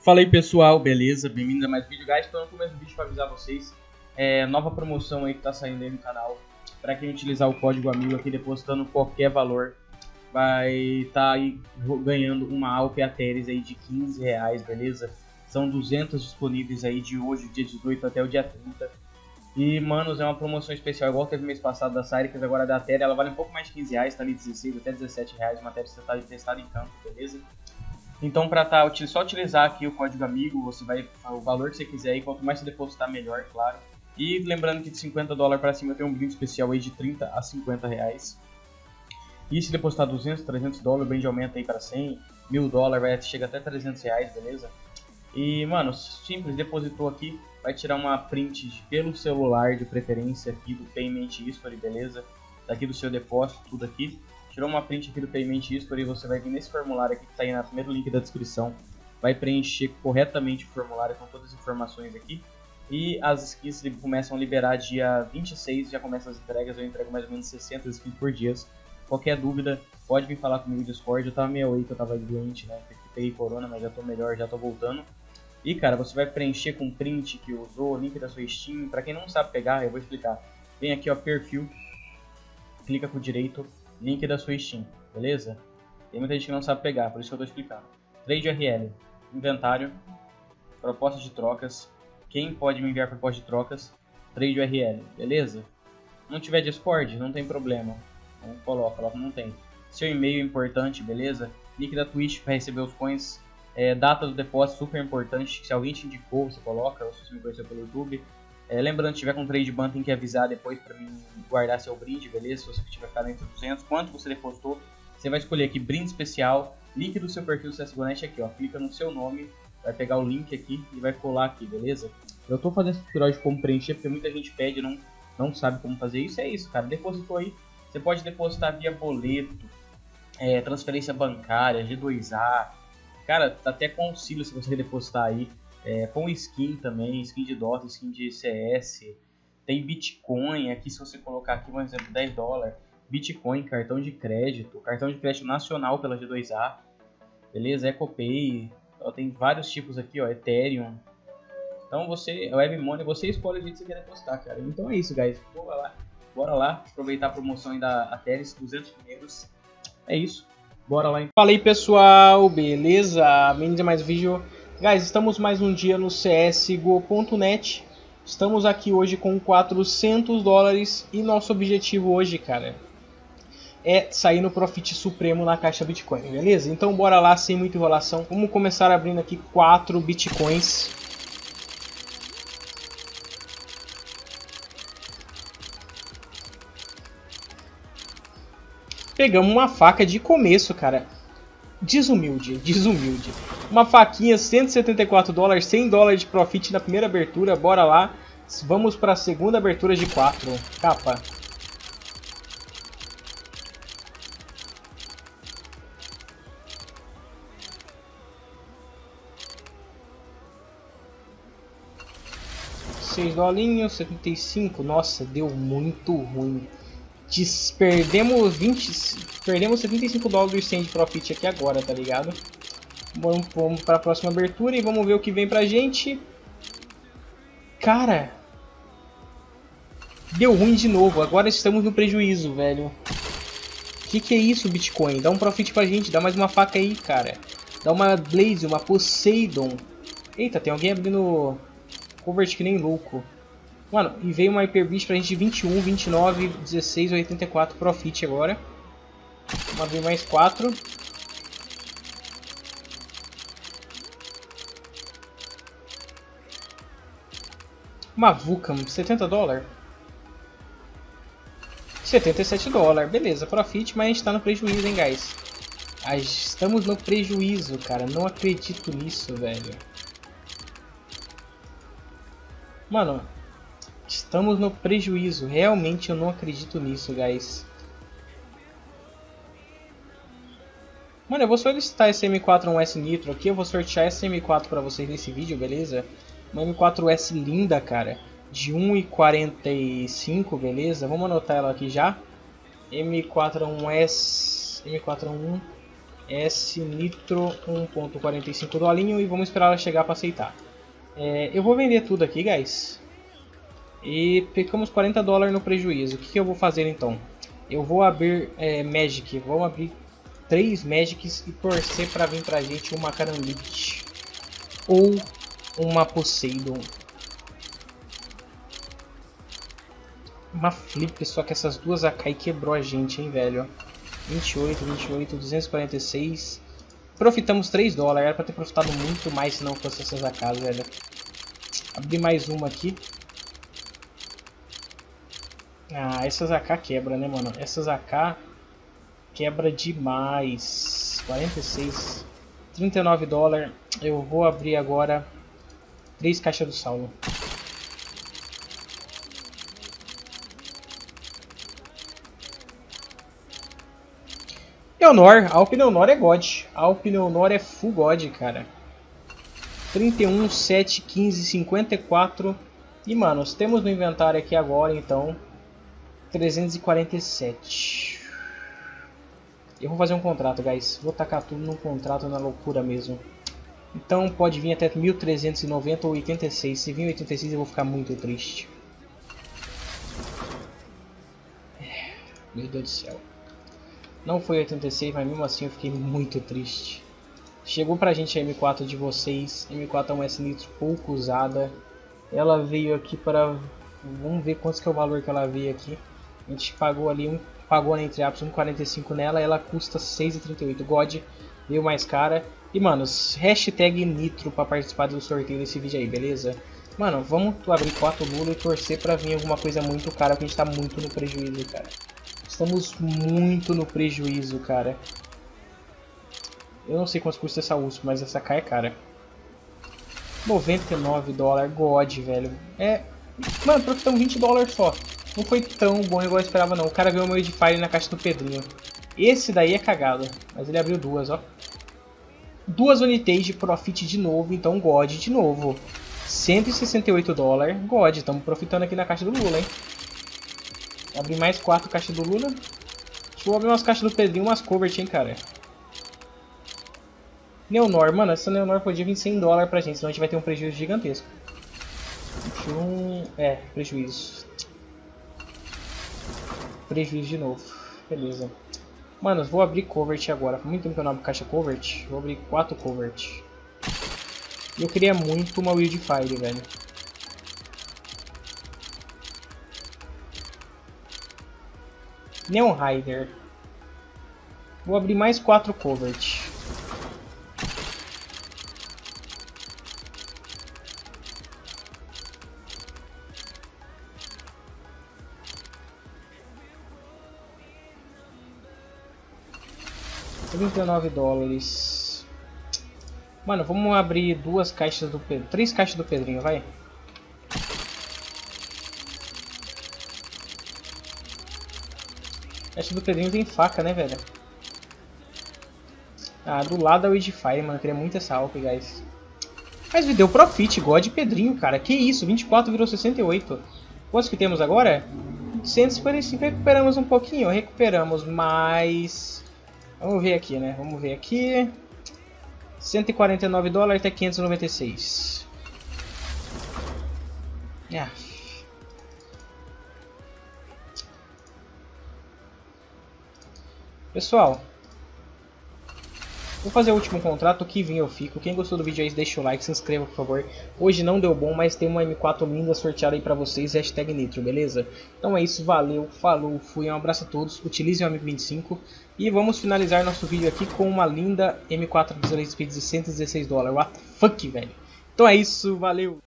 Fala aí pessoal, beleza? Bem-vindos a mais um vídeo, guys. Estou no começo do vídeo para avisar vocês nova promoção aí que tá saindo aí no canal. Para quem utilizar o código amigo aqui depositando qualquer valor, vai estar aí ganhando uma Alp Ateres aí de R$15, beleza? São 200 disponíveis aí de hoje, dia 18 até o dia 30. E, manos, é uma promoção especial, igual teve mês passado da Cyrix, agora da Ateria. Ela vale um pouco mais de R$15, tá ali 16 até R$17, uma Ateria testada em campo, beleza? Então, para só utilizar aqui o código amigo, você vai o valor que você quiser e quanto mais você depositar, melhor, claro. E lembrando que de $50 para cima tem um brinde especial aí de R$30 a R$50. E se depositar 200, 300 dólares, o brinde aumenta aí para 100, $1.000, chega até R$300, beleza? E, mano, simples, depositou aqui, vai tirar uma print pelo celular de preferência aqui do Payment History, beleza? Daqui do seu depósito, tudo aqui. Tirou uma print aqui do Payment History e você vai vir nesse formulário aqui que está aí no primeiro link da descrição. Vai preencher corretamente o formulário com todas as informações aqui. E as skins começam a liberar dia 26, já começam as entregas. Eu entrego mais ou menos 60 skins por dia. Qualquer dúvida, pode vir falar comigo no Discord. Eu tava meio aí que eu tava doente, né? Peguei corona, mas já tô melhor, já tô voltando. E cara, você vai preencher com print que usou, link da sua Steam. Pra quem não sabe pegar, eu vou explicar. Vem aqui ó, perfil, clica com o direito, link da sua Steam, beleza? Tem muita gente que não sabe pegar, por isso que eu tô explicando. Trade URL, inventário, proposta de trocas, quem pode me enviar proposta de trocas, trade URL, beleza? Não tiver Discord, não tem problema, não coloca, não tem. Seu e-mail é importante, beleza? Link da Twitch para receber os coins, data do depósito super importante, se alguém te indicou, você coloca, ou se você me conheceu pelo YouTube. Lembrando, se tiver com trade ban, tem que avisar depois para mim guardar seu brinde, beleza? Se você tiver ficado entre 200, quanto você depositou, você vai escolher aqui brinde especial, link do seu perfil do CSGO.net aqui, ó, clica no seu nome, vai pegar o link aqui e vai colar aqui, beleza? Eu tô fazendo esse tutorial de como preencher porque muita gente pede e não sabe como fazer isso, é isso, cara, depositou aí, você pode depositar via boleto, transferência bancária, G2A, cara, até com auxílio se você depositar aí. Com skin também, skin de Dota, skin de CS, tem Bitcoin, aqui se você colocar aqui um exemplo, $10, Bitcoin, cartão de crédito nacional pela G2A, beleza, EcoPay, ó, tem vários tipos aqui, ó, Ethereum, então WebMoney, você escolhe o jeito que você quer depositar, cara, então é isso, guys, bora lá, aproveitar a promoção aí da Ateres, 200 primeiros, é isso, bora lá. Fala aí pessoal, beleza, bem-vindos a mais um vídeo. Guys, estamos mais um dia no CSGO.net. Estamos aqui hoje com $400 e nosso objetivo hoje, cara, é sair no Profit Supremo na caixa Bitcoin, beleza? Então bora lá, sem muita enrolação. Vamos começar abrindo aqui 4 Bitcoins. Pegamos uma faca de começo, cara. Desumilde. Uma faquinha, $174, $100 de profit na primeira abertura, bora lá. Vamos para a segunda abertura de 4, capa. $6, 75, nossa, deu muito ruim. Perdemos $75 sem de profit aqui agora, tá ligado? Vamos para a próxima abertura e vamos ver o que vem pra gente. Cara, deu ruim de novo, agora estamos no prejuízo, velho. Que é isso, Bitcoin? Dá um profit pra gente, dá mais uma faca aí, cara. Dá uma Blaze, uma Poseidon. Eita, tem alguém abrindo Convert que nem louco. Mano, e veio uma Hyperbit pra gente de 21, 29, 16, 84 profit agora. Vamos abrir mais 4. Uma Vulcan, $70. $77, beleza, profit, mas a gente tá no prejuízo, hein, guys. Estamos no prejuízo, cara, não acredito nisso, velho. Mano, estamos no prejuízo, realmente eu não acredito nisso, guys. Mano, eu vou solicitar esse M4-1S Nitro aqui, eu vou sortear esse M4 pra vocês nesse vídeo, beleza? Uma M4S linda, cara, de 1,45, beleza? Vamos anotar ela aqui já. M4-1S, M4-1 S Nitro 1.45 dolinho e vamos esperar ela chegar para aceitar. Eu vou vender tudo aqui, guys. E ficamos 40 dólares no prejuízo. O que eu vou fazer então? Eu vou abrir Magic. Vamos abrir 3 Magics e torcer para vir pra gente uma Karambit ou uma Poseidon. Uma Flip, só que essas duas AK quebrou a gente, hein, velho. 28, 28, 246. Profitamos 3 dólares. Era pra ter profitado muito mais se não fosse essas AKs, velho. Abrir mais uma aqui. Ah, essas AK quebra, né, mano? Essas AK quebra demais. 46, 39 dólares. Eu vou abrir agora 3 caixas do Saulo. Neonor, Alp Neonor é God. Alp Neonor é full God, cara. 31, 7, 15, 54. E, mano, temos no inventário aqui agora, então, 347. Eu vou fazer um contrato, guys. Vou tacar tudo num contrato na loucura mesmo. Então pode vir até 1390 ou 86. Se vir 86 eu vou ficar muito triste. Meu Deus do céu. Não foi 86, mas mesmo assim eu fiquei muito triste. Chegou pra gente a M4 de vocês. M4 é uma S Nitro pouco usada. Ela veio aqui para... Vamos ver quanto que é o valor que ela veio aqui. A gente pagou ali, pagou entre aspas 1,45 nela. Ela custa 6,38. God veio mais cara. E manos, hashtag Nitro pra participar do sorteio desse vídeo aí, beleza? Mano, vamos abrir 4 Lula e torcer pra vir alguma coisa muito cara, porque a gente tá muito no prejuízo, cara. Estamos muito no prejuízo, cara. Eu não sei quanto custa essa USP, mas essa K é cara. 99 dólares, God, velho. Mano, profitamos 20 dólares só. Não foi tão bom igual eu esperava, não. O cara ganhou meu Edifier na caixa do Pedrinho. Esse daí é cagado, mas ele abriu duas, ó. 2 Unitage Profit de novo, então God de novo. 168 dólares, God. Estamos profitando aqui na caixa do Lula, hein. Abrir mais 4 caixas do Lula. Deixa eu abrir umas caixas do Pedrinho, umas covert, hein, cara. Neonor, mano, essa Neonor podia vir 100 dólares pra gente, senão a gente vai ter um prejuízo gigantesco. 21, prejuízo. Prejuízo de novo, beleza. Mano, vou abrir covert agora, foi muito tempo que eu não abro caixa covert. Vou abrir 4 covert. E eu queria muito uma Wildfire, velho. Neon Rider. Vou abrir mais 4 covert. $39. Mano, vamos abrir 2 caixas do Pedro. 3 caixas do Pedrinho, vai. A caixa do Pedrinho tem faca, né, velho? Ah, do lado é o Edifier, mano. Eu queria muito essa Alp, guys. Mas me deu profit, God Pedrinho, cara. Que isso? 24 virou 68. Quantos que temos agora? 155. Recuperamos um pouquinho. Recuperamos, mas... Vamos ver aqui, né? Vamos ver aqui. 149 dólares até 596. Pessoal, vou fazer o último contrato, que vim eu fico. Quem gostou do vídeo aí, deixa o like, se inscreva por favor. Hoje não deu bom, mas tem uma M4 linda sorteada aí pra vocês, hashtag Nitro, beleza? Então é isso, valeu, falou, fui, um abraço a todos, utilizem o Amigo 25. E vamos finalizar nosso vídeo aqui com uma linda M4 Visual Speed de 116 dólares. What the fuck, velho? Então é isso, valeu!